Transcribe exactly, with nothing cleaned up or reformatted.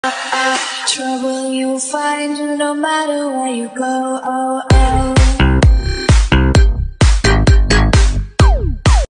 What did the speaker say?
Trouble you'll find no matter where you go. Oh,